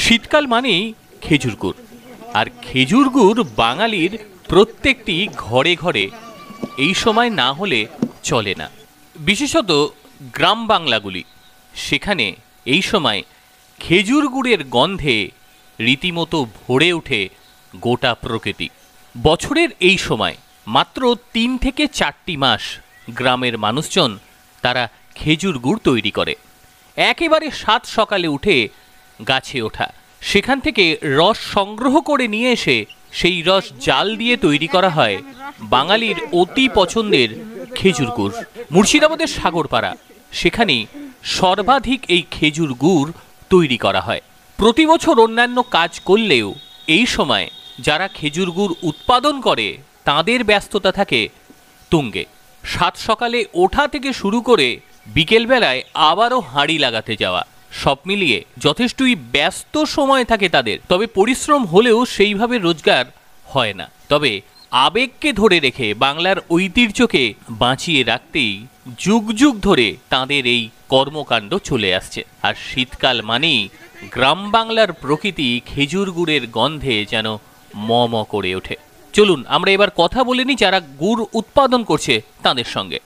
শীতকাল মানেই খেজুর গুড়, আর খেজুর গুড় বাঙালির প্রত্যেকটি ঘরে ঘরে এই সময় না হলে চলে না। বিশেষত গ্রাম বাংলাগুলি, সেখানে এই সময় খেজুর গুড়ের গন্ধে রীতিমতো ভরে ওঠে গোটা প্রকৃতি। বছরের এই সময় মাত্র 3 থেকে 4টি মাস গ্রামের মানুষজন তারা খেজুর গুড় তৈরি করে। একেবারে সাত সকালে উঠে গাছে ওঠা, সেখান থেকে রস সংগ্রহ করে নিয়ে এসে সেই রস জাল দিয়ে তৈরি করা হয় বাঙালির অতি পছন্দের খেজুর গুড়। মুর্শিদাবাদের সাগরপাড়া, সেখানেই সর্বাধিক এই খেজুর গুড় তৈরি করা হয়। প্রতি বছর অন্যান্য কাজ করলেও এই সময় যারা খেজুর গুড় উৎপাদন করে তাদের ব্যস্ততা থাকে তুঙ্গে। সাত সকালে ওঠা থেকে শুরু করে বিকেলবেলায় আবারও হাঁড়ি লাগাতে যাওয়া, সব মিলিয়ে যথেষ্টই ব্যস্ত সময় থাকে তাদের। তবে পরিশ্রম হলেও সেইভাবে রোজগার হয় না। তবে আবেগকে ধরে রেখে বাংলার ঐতিহ্যকে বাঁচিয়ে রাখতেই যুগ যুগ ধরে তাদের এই কর্মকাণ্ড চলে আসছে। আর শীতকাল মানেই গ্রাম বাংলার প্রকৃতি খেজুর গুড়ের গন্ধে যেন ম ম করে ওঠে। চলুন আমরা এবার কথা বলে নিই যারা গুড় উৎপাদন করছে তাদের সঙ্গে।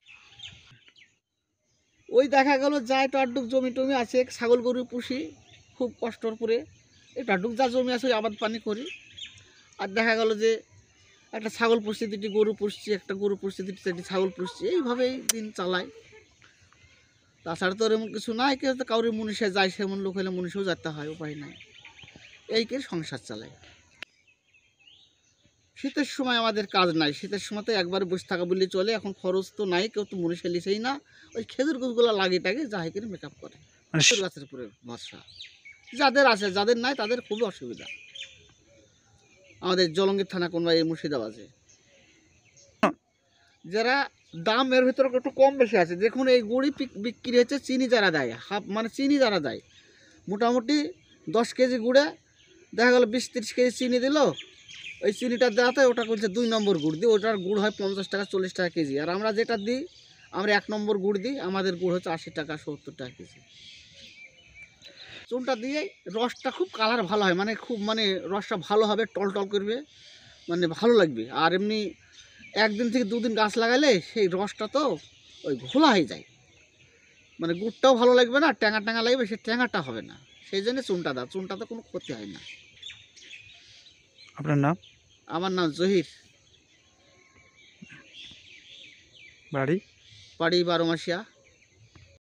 ওই দেখা গেল যায় টাডুক জমি টমি আছে, ছাগল গরু পুষি খুব কষ্টর করে, এই টাডুক যা জমি আছে ওই আবাদ পানি করি। আর দেখা গেল যে একটা ছাগল পুষছি, 2টি গরু পুষছি, একটা গরু পুষছি, 2টি 4টি ছাগল পুষছি, এইভাবেই দিন চালাই। তাছাড়া তো এমন কিছু নাই, কেউ তো কাউরি মনীষে যায়, সেমন লোক হলে মনীষেও যেতে হয়, উপায় নাই, এইকে সংসার চালায়। শীতের সময় আমাদের কাজ নাই, শীতের সময় তো একবারে বসে থাকা বললে চলে। এখন খরচ তো নাই, কেউ তো মনীষে লিছেই না, ওই খেজুর গাছগুলো লাগিয়ে টাকে যাই করে মেকআপ করে। খেজুর গাছের উপরে ভরসা, যাদের আছে, যাদের নাই তাদের খুবই অসুবিধা। আমাদের জলঙ্গির থানা কোনবা এই মুর্শিদাবাদে যারা দাম এর ভিতরে একটু কম বেশি আছে। দেখুন এই গুড়ি বিক্রি হচ্ছে চিনি যারা দেয়, হাফ মানে চিনি যারা দেয়, মোটামুটি 10 কেজি গুড়ে দেখা গেল 20-30 কেজি চিনি দিল। ওই চিনিটা দেওয়াতে ওটা করছে 2 নম্বর গুড় দিই, ওটার গুড় হয় 50 টাকা 40 টাকা কেজি। আর আমরা যেটা দিই, আমরা 1 নম্বর গুড় দিই, আমাদের গুড় হচ্ছে 80 টাকা 70 টাকা কেজি। চুনটা দিয়ে রসটা খুব কালার ভালো হয়, মানে খুব মানে রসটা ভালো হবে, টল টল করবে, মানে ভালো লাগবে। আর এমনি 1 দিন থেকে 2 দিন গাছ লাগালে সেই রসটা তো ওই ঘোলা হয়ে যায়, মানে গুড়টাও ভালো লাগবে না, ট্যাঙা ট্যাঙা লাগবে, সেই ট্যাঙাটা হবে না। সেই জন্য চুনটা দাও, চুনটাতে কোনো ক্ষতি হয় না। আপনার নাম? আমার নাম জহির, বাড়ি? বাড়ি 12 মাসিয়া।